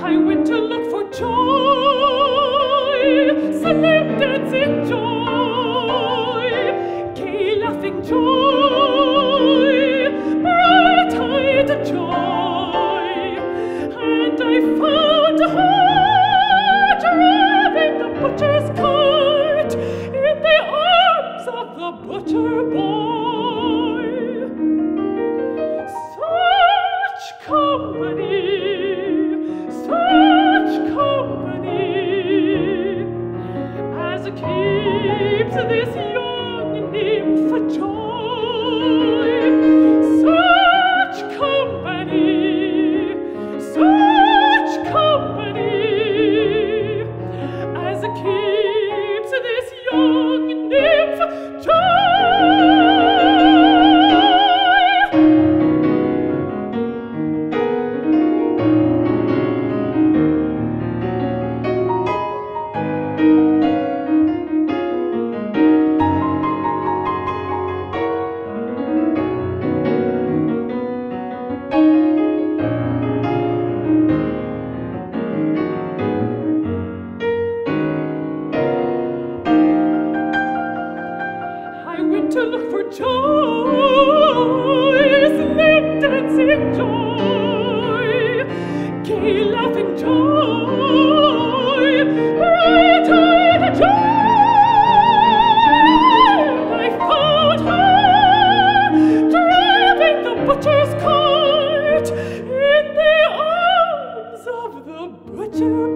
I went to look for joy, slim dancing joy, gay laughing joy, bright-eyed joy, and I found her driving the butcher's cart in the arms of the butcher boy. Such company, as keeps this young nymph joy. Such company, as keeps this young nymph joy. I went to look for joy, slim dancing joy, gay laughing joy, bright-eyed joy. I found her driving the butcher's cart in the arms of the butcher